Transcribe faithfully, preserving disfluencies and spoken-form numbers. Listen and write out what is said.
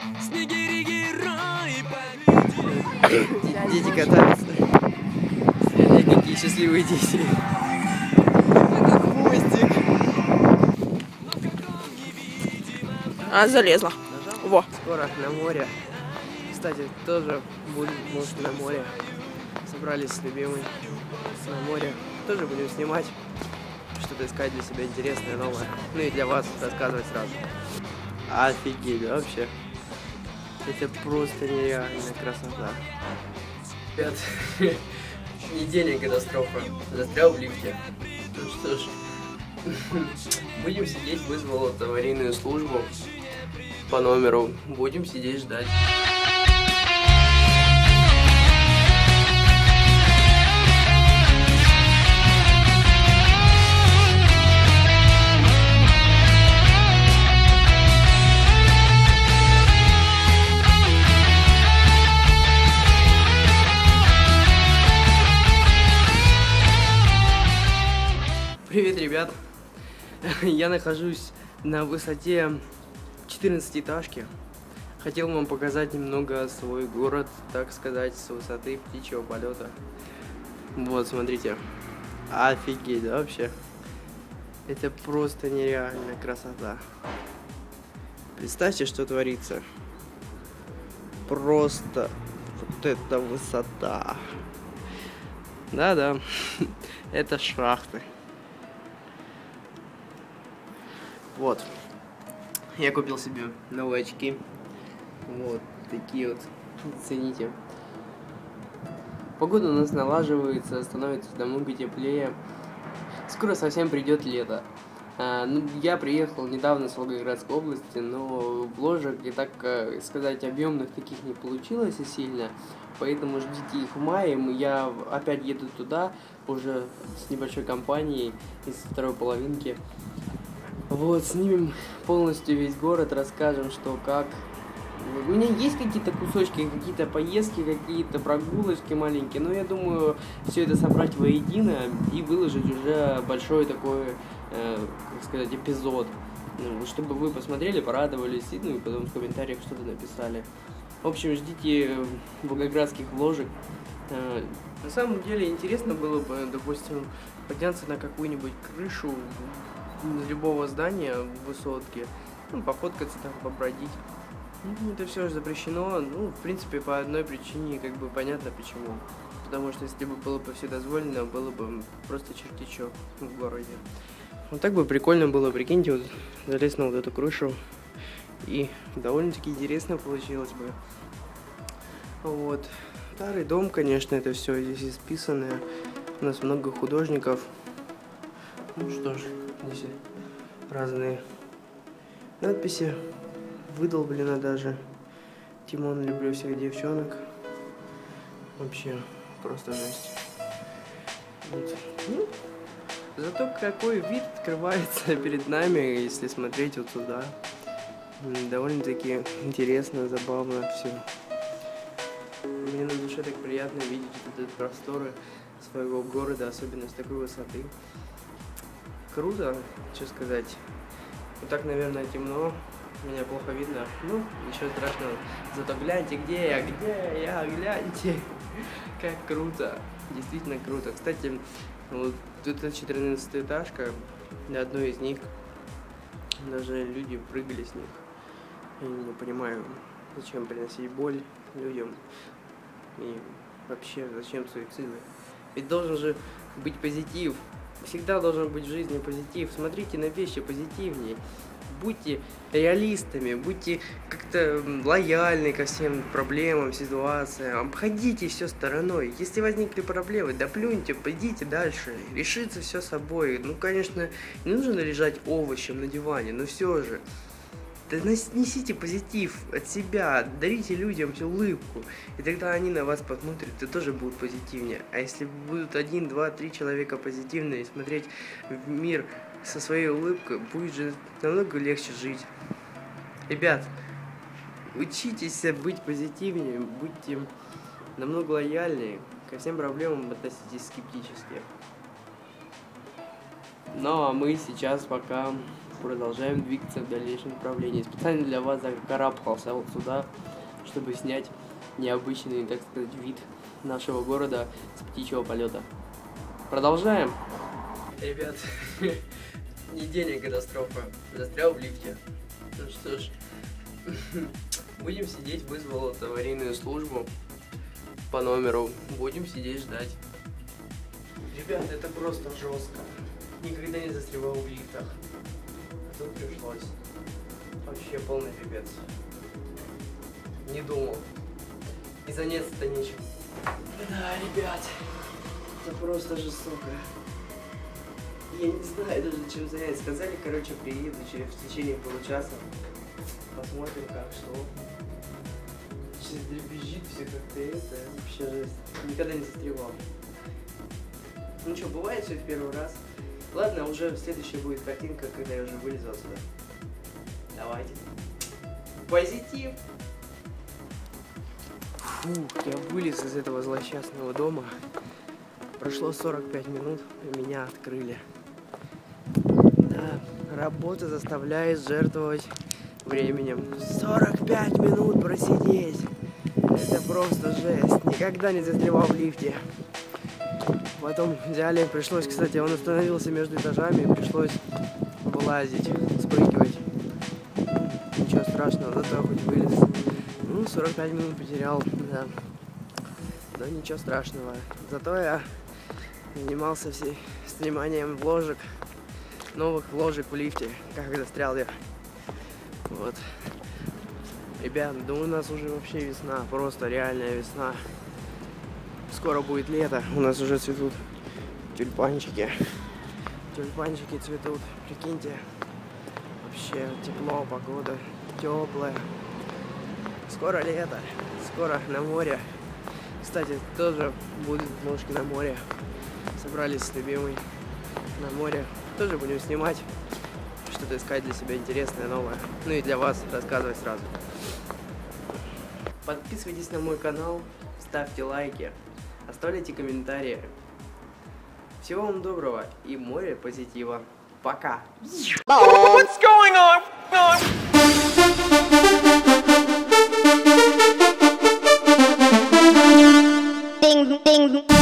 Дети катаются. Смотрите, какие счастливые дети. Хвостик. А, залезла. Во. Скоро на море. Кстати, тоже будем, может, на море. Собрались с любимой на море. Тоже будем снимать. Что-то искать для себя интересное, новое. Ну и для вас рассказывать сразу. Офигеть, вообще. Это просто нереальная красота. Ребят, недельная катастрофа. Застрял в лифте. Ну что ж, будем сидеть, вызвал вот аварийную службу по номеру. Будем сидеть ждать. Привет, ребят! Я нахожусь на высоте четырнадцатиэтажки. Хотел вам показать немного свой город, так сказать, с высоты птичьего полета. Вот, смотрите. Офигеть, да, вообще? Это просто нереальная красота. Представьте, что творится. Просто вот эта высота. Да-да, это шахты. Вот, я купил себе новые очки, вот такие вот, цените. Погода у нас налаживается, становится намного теплее, скоро совсем придет лето. А, ну, я приехал недавно с Волгоградской области, но вложек и, так сказать, объемных таких не получилось и сильно, поэтому ждите их в мае. Я опять еду туда, уже с небольшой компанией из второй половинки. Вот, снимем полностью весь город, расскажем, что как. У меня есть какие-то кусочки, какие-то поездки, какие-то прогулочки маленькие, но я думаю, все это собрать воедино и выложить уже большой такой, э, как сказать, эпизод, ну, чтобы вы посмотрели, порадовались, и, ну и потом в комментариях что-то написали. В общем, ждите волгоградских вложек. Э, на самом деле интересно было бы, допустим, подняться на какую-нибудь крышу любого здания в высотке, ну, пофоткаться там, побродить. Ну, это все же запрещено, ну, в принципе, по одной причине, как бы, понятно почему. Потому что, если бы было бы все дозволено, было бы просто чертичок в городе. Вот так бы прикольно было, прикиньте, вот, залез на вот эту крышу, и довольно-таки интересно получилось бы. Вот. Старый дом, конечно, это все здесь исписанное. У нас много художников. Ну что ж, здесь разные надписи, выдолблено даже. Тимон, люблю всех девчонок. Вообще, просто жесть. Вот. Ну, зато какой вид открывается перед нами, если смотреть вот туда. Довольно-таки интересно, забавно все. Мне на душе так приятно видеть вот эти просторы своего города, особенно с такой высоты. Круто, что сказать. Вот так, наверное, темно. Меня плохо видно. Ну, ничего страшного. Зато гляньте, где я, где я, гляньте. Как круто. Действительно круто. Кстати, вот это четырнадцатиэтажка. На одной из них даже люди прыгали с них. Я не понимаю, зачем приносить боль людям. И вообще, зачем суициды. Ведь должен же быть позитив. Всегда должен быть в жизни позитив. Смотрите на вещи позитивнее. Будьте реалистами, будьте как-то лояльны ко всем проблемам, ситуациям. Обходите все стороной. Если возникли проблемы, да плюньте, пойдите дальше. Решится все собой. Ну, конечно, не нужно лежать овощем на диване, но все же. Да несите позитив от себя, дарите людям улыбку, и тогда они на вас посмотрят и тоже будут позитивнее. А если будут один, два, три человека позитивные и смотреть в мир со своей улыбкой, будет же намного легче жить. Ребят, учитесь быть позитивнее, будьте намного лояльнее, ко всем проблемам относитесь скептически. Ну а мы сейчас пока продолжаем двигаться в дальнейшем направлении. Специально для вас закарабкался вот сюда, чтобы снять необычный, так сказать, вид нашего города с птичьего полета. Продолжаем. Ребят, недельная катастрофа. Застрял в лифте. Ну что ж, будем сидеть, вызвал вот аварийную службу по номеру. Будем сидеть ждать. Ребят, это просто жестко. Никогда не застревал в лифтах. А тут пришлось. Вообще полный пипец. Не думал. И заняться-то нечем. Да, ребят, это просто жестоко. Я не знаю даже, чем заняться. Сказали, короче, приеду через в течение получаса. Посмотрим, как, что. Сейчас дребезжит все как-то это. Вообще жесть. Никогда не застревал. Ну что, бывает все в первый раз. Ладно, уже следующая будет картинка, когда я уже вылезу отсюда. Давайте. Позитив! Фух, я вылез из этого злосчастного дома. Прошло сорок пять минут, и меня открыли. Да, работа заставляет жертвовать временем. сорок пять минут просидеть. Это просто жесть. Никогда не застревал в лифте. Потом взяли, пришлось, кстати, он остановился между этажами, пришлось вылазить, спрыгивать. Ничего страшного, зато хоть вылез. Ну, сорок пять минут потерял, да. Но ничего страшного. Зато я занимался всей сниманием вложек, новых вложек в лифте, как застрял я. Вот. Ребят, да у нас уже вообще весна, просто реальная весна. Скоро будет лето, у нас уже цветут тюльпанчики. Тюльпанчики цветут, прикиньте. Вообще тепло, погода теплая. Скоро лето, скоро на море. Кстати, тоже будут ножки на море. Собрались с любимой на море. Тоже будем снимать, что-то искать для себя интересное, новое. Ну и для вас рассказывать сразу. Подписывайтесь на мой канал, ставьте лайки, оставляйте комментарии. Всего вам доброго и море позитива. Пока! What's going on? Ding, ding.